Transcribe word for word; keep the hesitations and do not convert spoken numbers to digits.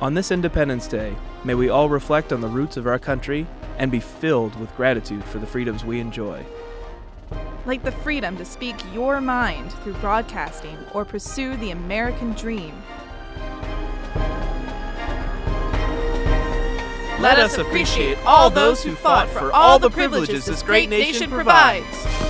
On this Independence Day, may we all reflect on the roots of our country and be filled with gratitude for the freedoms we enjoy. Like the freedom to speak your mind through broadcasting or pursue the American dream. Let us appreciate all those who fought for all the privileges this great nation provides.